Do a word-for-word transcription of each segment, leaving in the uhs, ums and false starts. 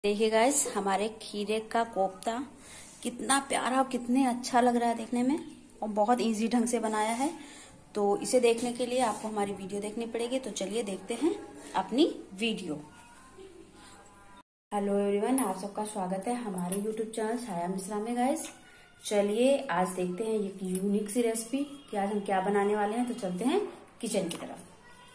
देखिए गाइस, हमारे खीरे का कोफ्ता कितना प्यारा और कितने अच्छा लग रहा है देखने में, और बहुत इजी ढंग से बनाया है। तो इसे देखने के लिए आपको हमारी वीडियो देखनी पड़ेगी। तो चलिए देखते हैं अपनी वीडियो। हेलो एवरीवन, आप सबका स्वागत है हमारे यूट्यूब चैनल छाया मिश्रा में। गाइस चलिए आज देखते हैं ये यूनिक सी रेसिपी कि आज हम क्या बनाने वाले हैं। तो चलते हैं किचन की तरफ।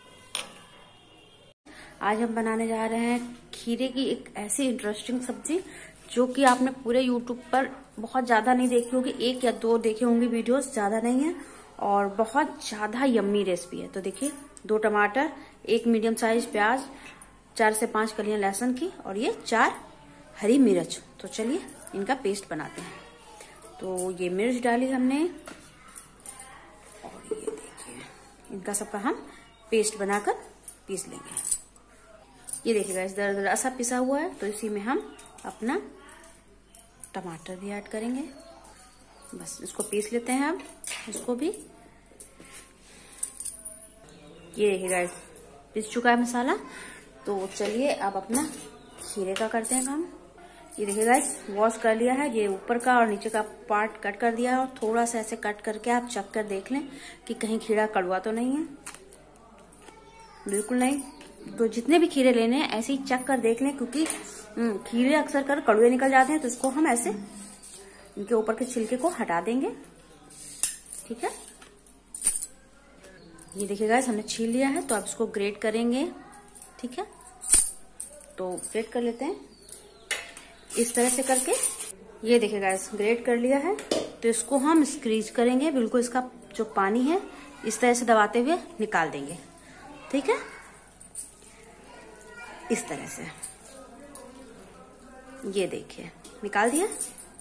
आज हम बनाने जा रहे हैं खीरे की एक ऐसी इंटरेस्टिंग सब्जी जो कि आपने पूरे यूट्यूब पर बहुत ज्यादा नहीं देखी होगी, एक या दो देखे होंगे वीडियोस, ज्यादा नहीं है, और बहुत ज्यादा यम्मी रेसिपी है। तो देखिए, दो टमाटर, एक मीडियम साइज प्याज, चार से पांच कलियां लहसुन की, और ये चार हरी मिर्च। तो चलिए इनका पेस्ट बनाते हैं। तो ये मिर्च डाली हमने, और ये देखिए इनका सबका हम पेस्ट बनाकर पीस लेंगे। ये देखिएगा, इस दर दर सा पिसा हुआ है। तो इसी में हम अपना टमाटर भी ऐड करेंगे। बस इसको पीस लेते हैं अब इसको भी। ये देखिएगा, पिस चुका है मसाला। तो चलिए अब अपना खीरे का करते हैं काम। ये देखिएगा, वॉश कर लिया है, ये ऊपर का और नीचे का पार्ट कट कर दिया है, और थोड़ा सा ऐसे कट करके आप चख कर देख लें कि कहीं खीरा कड़वा तो नहीं है। बिल्कुल नहीं। तो जितने भी खीरे लेने हैं ऐसे ही चेक कर देख लें, क्योंकि खीरे अक्सर कर कड़वे निकल जाते हैं। तो इसको हम ऐसे इनके ऊपर के छिलके को हटा देंगे। ठीक है, ये देखिएगा हमने छील लिया है। तो अब इसको ग्रेट करेंगे। ठीक है, तो ग्रेट कर लेते हैं इस तरह से करके। ये देखिएगा ग्रेट कर लिया है। तो इसको हम स्क्रीज करेंगे, बिल्कुल इसका जो पानी है इस तरह से दबाते हुए निकाल देंगे। ठीक है, इस तरह से। ये देखिए निकाल दिया।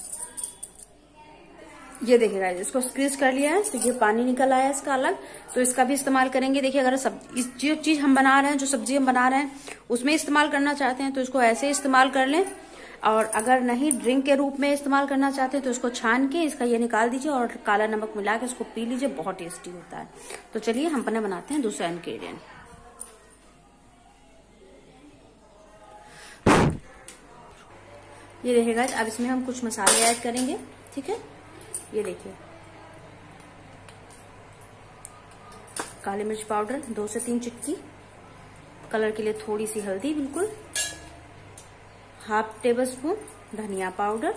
ये देखिएगा, इसको स्क्वीज कर लिया है। तो ये पानी निकल आया इसका अलग। तो इसका भी इस्तेमाल करेंगे। देखिए, अगर सब इस जो चीज हम बना रहे हैं, जो सब्जी हम बना रहे हैं, उसमें इस्तेमाल करना चाहते हैं तो इसको ऐसे इस्तेमाल कर लें। और अगर नहीं ड्रिंक के रूप में इस्तेमाल करना चाहते हैं तो इसको छान के इसका ये निकाल दीजिए और काला नमक मिला के इसको पी लीजिए, बहुत टेस्टी होता है। तो चलिए हम अपने बनाते हैं दूसरा इंग्रेडिएंट। ये रहेगा, अब इसमें हम कुछ मसाले ऐड करेंगे। ठीक है, ये देखिए, काली मिर्च पाउडर दो से तीन चिटकी, कलर के लिए थोड़ी सी हल्दी, बिल्कुल हाफ टेबल स्पून धनिया powder,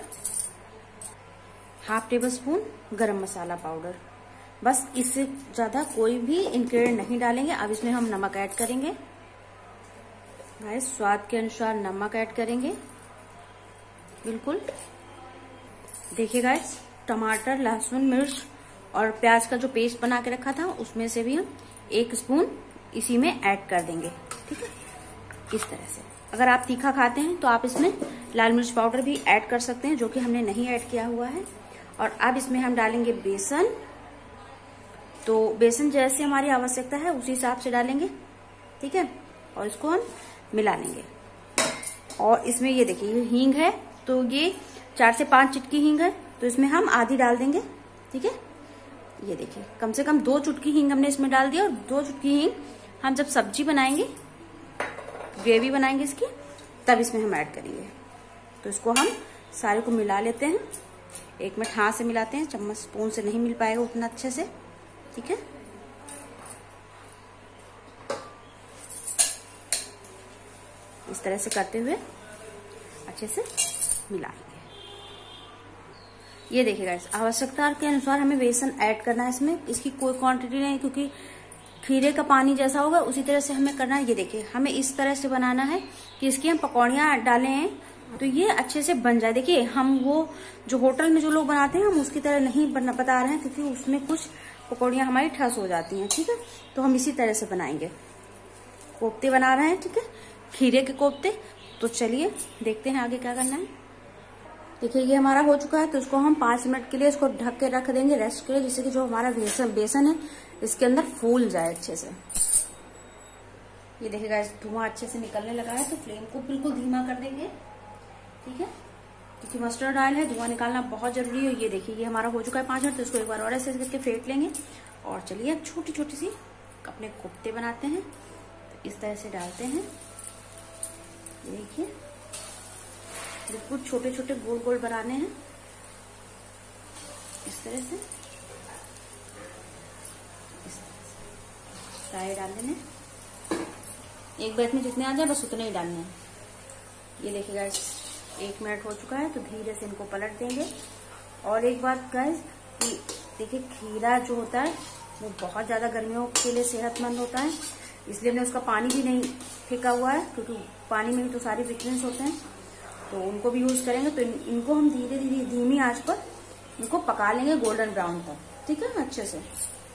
half tablespoon garam masala powder. बस, इससे ज्यादा कोई भी इंग्रेडिएंट नहीं डालेंगे। अब इसमें हम नमक ऐड करेंगे। गाइस, स्वाद के अनुसार नमक ऐड करेंगे, बिल्कुल। देखिए गाइस, टमाटर, लहसुन, मिर्च और प्याज का जो पेस्ट बना के रखा था उसमें से भी हम एक स्पून इसी में ऐड कर देंगे। ठीक है, इस तरह से। अगर आप तीखा खाते हैं तो आप इसमें लाल मिर्च पाउडर भी ऐड कर सकते हैं, जो कि हमने नहीं ऐड किया हुआ है। और अब इसमें हम डालेंगे बेसन। तो बेसन जैसे हमारी आवश्यकता है उसी हिसाब से डालेंगे। ठीक है, और इसको हम मिला लेंगे। और इसमें ये देखिए, ये हींग है, तो ये चार से पांच चुटकी हींग है, तो इसमें हम आधी डाल देंगे। ठीक है, ये देखिए, कम से कम दो चुटकी हींग हमने इसमें डाल दिया। और दो चुटकी हींग हम जब सब्जी बनाएंगे, ग्रेवी बनाएंगे इसकी, तब इसमें हम ऐड करेंगे। तो इसको हम सारे को मिला लेते हैं। एक मिनट हाथ से मिलाते हैं, चम्मच स्पून से नहीं मिल पाएगा उतना अच्छे से। ठीक है, इस तरह से करते हुए अच्छे से मिला लेंगे। ये देखिएगा, आवश्यकता के अनुसार हमें बेसन ऐड करना है इसमें। इसकी कोई क्वांटिटी नहीं, क्योंकि खीरे का पानी जैसा होगा उसी तरह से हमें करना है। ये देखिए, हमें इस तरह से बनाना है कि इसकी हम पकौड़ियां डालें हैं तो ये अच्छे से बन जाए। देखिए, हम वो जो होटल में जो लोग बनाते हैं हम उसकी तरह नहीं बना बता रहे हैं, क्योंकि उसमें कुछ पकौड़ियां हमारी ठस हो जाती हैं। ठीक है, तो हम इसी तरह से बनाएंगे। कोफ्ते बना रहे हैं, ठीक है, खीरे के कोफ्ते। तो चलिए देखते हैं आगे क्या करना है। देखिए, ये हमारा हो चुका है। तो इसको हम पांच मिनट के लिए इसको ढक के रख देंगे रेस्ट के लिए, जिससे कि जो हमारा बेसन बेसन है इसके अंदर फूल जाए अच्छे से। ये देखिएगा, धुआं अच्छे से निकलने लगा है, तो फ्लेम को बिल्कुल धीमा कर देंगे। ठीक है, क्योंकि मस्टर्ड ऑयल है, धुआं निकालना बहुत जरूरी है। ये देखिए, ये हमारा हो चुका है पांच मिनट। तो इसको एक बार और ऐसे करके फेंट लेंगे। और चलिए अब छोटी छोटी सी अपने कोफ्ते बनाते हैं। तो इस तरह से डालते हैं। देखिए, बिल्कुल छोटे छोटे गोल गोल बनाने हैं इस तरह से। सारे डाल देने, एक बैच में जितने आ जाए बस उतने ही डालने हैं। ये देखिए गाइस एक मिनट हो चुका है, तो धीरे से इनको पलट देंगे। और एक बात गाइस कि देखिए खीरा जो होता है वो बहुत ज्यादा गर्मियों के लिए सेहतमंद होता है, इसलिए हमने उसका पानी भी नहीं फेंका हुआ है, क्योंकि पानी में भी तो सारे विटामिन्स होते हैं, तो उनको भी यूज करेंगे। तो इन, इनको हम धीरे धीरे धीमी आंच पर इनको पका लेंगे गोल्डन ब्राउन तक, ठीक है ना, अच्छे से।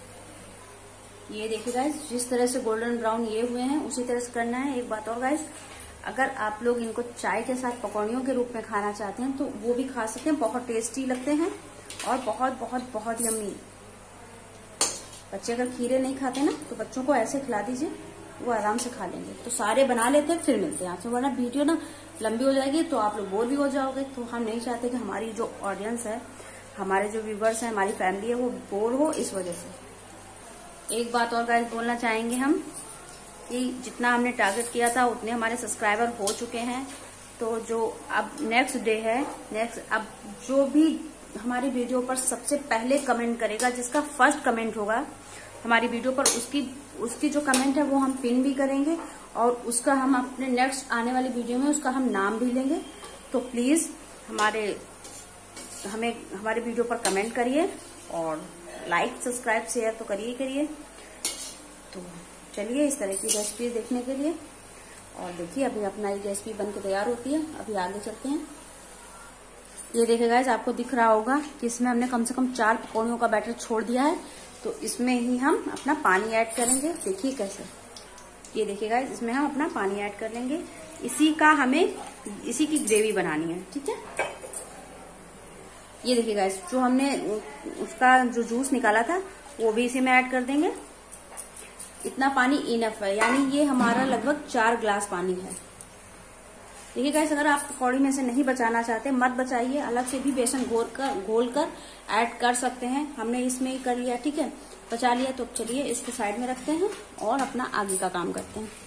ये देखिए गाइस जिस तरह से गोल्डन ब्राउन ये हुए हैं उसी तरह से करना है। एक बात और गाइस, अगर आप लोग इनको चाय के साथ पकौड़ियों के रूप में खाना चाहते हैं तो वो भी खा सकते हैं, बहुत टेस्टी लगते हैं और बहुत बहुत बहुत यम्मी। बच्चे अगर खीरे नहीं खाते ना तो बच्चों को ऐसे खिला दीजिए, वो आराम से खा लेंगे। तो सारे बना लेते हैं फिर मिलते हैं आपसे, वरना वीडियो ना लंबी हो जाएगी तो आप लोग बोर भी हो जाओगे। तो हम नहीं चाहते कि हमारी जो ऑडियंस है, हमारे जो व्यूवर्स है, हमारी फैमिली है, वो बोर हो, इस वजह से। एक बात और गाइस बोलना चाहेंगे हम कि जितना हमने टारगेट किया था उतने हमारे सब्सक्राइबर हो चुके हैं। तो जो अब नेक्स्ट डे है, नेक्स्ट अब जो भी हमारी वीडियो पर सबसे पहले कमेंट करेगा, जिसका फर्स्ट कमेंट होगा हमारी वीडियो पर, उसकी उसकी जो कमेंट है वो हम पिन भी करेंगे और उसका हम अपने नेक्स्ट आने वाली वीडियो में उसका हम नाम भी लेंगे। तो प्लीज हमारे हमें हमारे वीडियो पर कमेंट करिए और लाइक सब्सक्राइब शेयर तो करिए करिए। तो चलिए इस तरह की रेसिपी देखने के लिए, और देखिए अभी अपना ये रेसिपी बन के तैयार होती है। अभी आगे चलते हैं। ये देखिए गाइस आपको दिख रहा होगा कि इसमें हमने कम से कम चार पकौड़ियों का बैटर छोड़ दिया है, तो इसमें ही हम अपना पानी ऐड करेंगे। देखिए कैसे, ये देखिए गाइस इसमें हम अपना पानी ऐड कर लेंगे। इसी का हमें इसी की ग्रेवी बनानी है, ठीक है। ये देखिए गाइस जो हमने उसका जो जूस निकाला था वो भी इसी में ऐड कर देंगे। इतना पानी इनफ है, यानी ये हमारा लगभग चार ग्लास पानी है। देखिए गाइस अगर आप पकौड़ी में से नहीं बचाना चाहते मत बचाइए, अलग से भी बेसन घोल कर घोल कर ऐड कर सकते हैं। हमने इसमें ही कर लिया, ठीक है, बचा लिया। तो चलिए इसको साइड में रखते हैं और अपना आगे का काम करते हैं।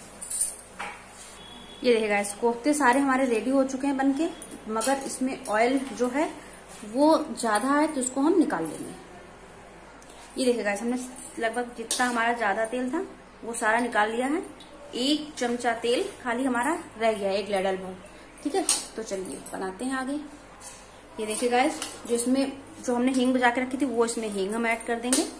ये देखिए गाइस कोफ्ते सारे हमारे रेडी हो चुके हैं बनके, मगर इसमें ऑयल जो है वो ज्यादा है तो इसको हम निकाल लेंगे। ये देखिए गाइस हमने लगभग जितना हमारा ज्यादा तेल था वो सारा निकाल लिया है। एक चमचा तेल खाली हमारा रह गया, एक लेडल भर, ठीक है। तो चलिए बनाते हैं आगे। ये देखिए गाइस जो इसमें जो हमने हींग बजा के रखी थी वो इसमें हींग हम ऐड कर देंगे,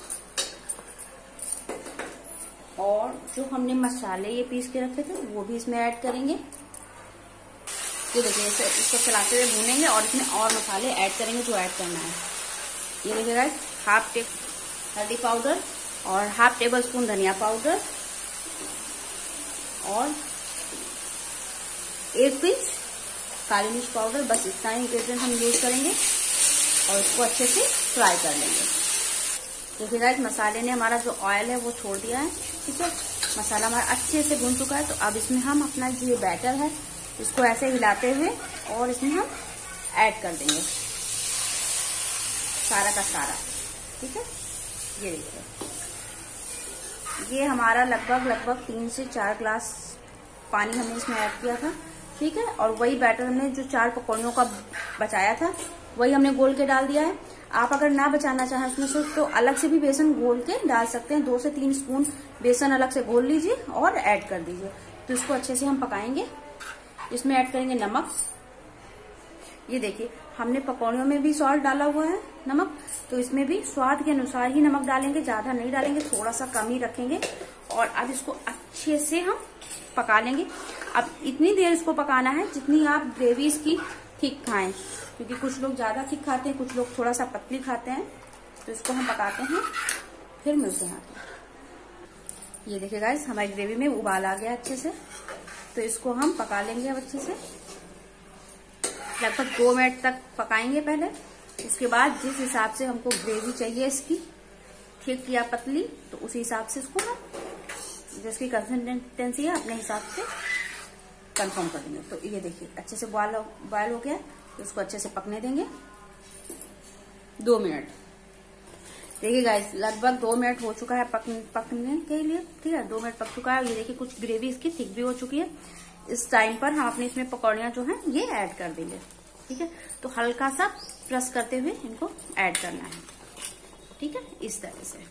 और जो हमने मसाले ये पीस के रखे थे वो भी इसमें ऐड करेंगे। ये देखिए इसे इसको चलाते हुए भूनेंगे और इसमें और मसाले ऐड करेंगे जो ऐड करना है। ये देखिए गाइस हाफ टेप हल्दी पाउडर और हाफ टेबल स्पून धनिया पाउडर और एक पिंच काली मिर्च पाउडर, बस इतना ही इंग्रेडिएंट हम यूज करेंगे और इसको अच्छे से फ्राई कर लेंगे। देखिए गाइस मसाले ने हमारा जो ऑयल है वो छोड़ दिया है, ठीक है। मसाला हमारा अच्छे से भून चुका है। तो अब इसमें हम अपना जो ये बैटर है इसको ऐसे हिलाते हुए और इसमें हम ऐड कर देंगे सारा का सारा, ठीक है। ये देखिए ये हमारा लगभग लगभग तीन से चार ग्लास पानी हमने इसमें ऐड किया था, ठीक है। और वही बैटर हमने जो चार पकौड़ियों का बचाया था वही हमने घोल के डाल दिया है। आप अगर ना बचाना चाहें उसमें से तो अलग से भी बेसन घोल के डाल सकते हैं। दो से तीन स्पून बेसन अलग से घोल लीजिए और ऐड कर दीजिए। तो इसको अच्छे से हम पकाएंगे। इसमें ऐड करेंगे नमक। ये देखिए हमने पकौड़ियों में भी सॉल्ट डाला हुआ है नमक, तो इसमें भी स्वाद के अनुसार ही नमक डालेंगे, ज्यादा नहीं डालेंगे, थोड़ा सा कम ही रखेंगे। और अब इसको अच्छे से हम पका लेंगे। अब इतनी देर इसको पकाना है जितनी आप ग्रेवी इसकी थिक खाएं, क्योंकि कुछ लोग ज्यादा थिक खाते हैं, कुछ लोग थोड़ा सा पतली खाते हैं। तो इसको हम पकाते हैं, फिर मिलते हैं आगे। ये देखिए गाइस हमारी ग्रेवी में उबाल आ गया अच्छे से, तो इसको हम पका लेंगे अब अच्छे से। लगभग दो मिनट तक पकाएंगे पहले। इसके बाद जिस हिसाब से हमको ग्रेवी चाहिए इसकी थिक या पतली, तो उसी हिसाब से इसको हम जिसकी कंसिस्टेंसी है अपने हिसाब से कंफर्म कर देंगे। तो ये देखिए अच्छे से बॉयल बॉयल हो गया, तो इसको अच्छे से पकने देंगे दो मिनट। देखिए गाइस लगभग दो मिनट हो चुका है पक, पकने के लिए, ठीक है। दो मिनट पक चुका है। ये देखिए कुछ ग्रेवी इसकी थिक भी हो चुकी है। इस टाइम पर हम अपने इसमें पकौड़ियां जो हैं ये ऐड कर देंगे। ठीक है। तो हल्का सा प्रेस करते हुए इनको ऐड करना है, ठीक है, इस तरह से।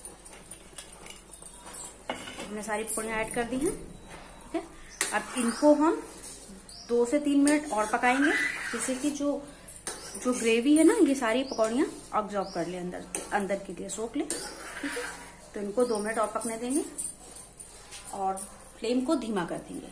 हमने सारी पकौड़ियाँ ऐड कर दी हैं, ठीक है। अब इनको हम दो से तीन मिनट और पकाएंगे, जिससे कि जो जो ग्रेवी है ना, ये सारी पकौड़ियाँ ऑब्जॉर्ब कर ले, अंदर अंदर के लिए सोख ले, ठीक है। तो इनको दो मिनट और पकने देंगे और फ्लेम को धीमा कर देंगे।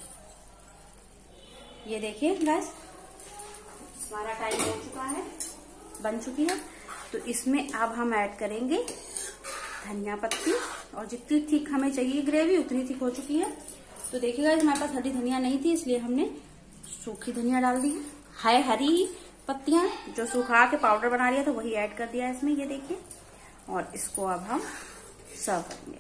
ये देखिए गाइस, हमारा टाइम हो चुका है, बन चुकी है। तो इसमें अब हम ऐड करेंगे धनिया पत्ती, और जितनी थिक हमें चाहिए ग्रेवी उतनी थिक हो चुकी है। तो देखिए गाइस, हमारे पास हरी धनिया नहीं थी, इसलिए हमने सूखी धनिया डाल दी है। है हरी पत्तियां जो सुखा के पाउडर बना लिया था, वही ऐड कर दिया है इसमें, ये देखिए। और इसको अब हम सर्व करेंगे।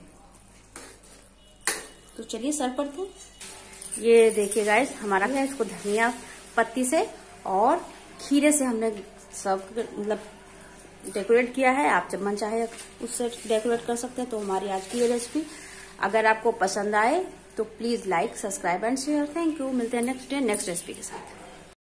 तो चलिए सर्व करते हैं। ये देखिए गाइस, हमारा है, इसको धनिया पत्ती से और खीरे से हमने सर्व मतलब डेकोरेट किया है। आप जब मन चाहे उससे डेकोरेट कर सकते हैं। तो हमारी आज की ये रेसिपी अगर आपको पसंद आए तो please like, subscribe and share. Thank you. मिलते हैं नेक्स्ट डे नेक्स्ट रेसिपी के साथ।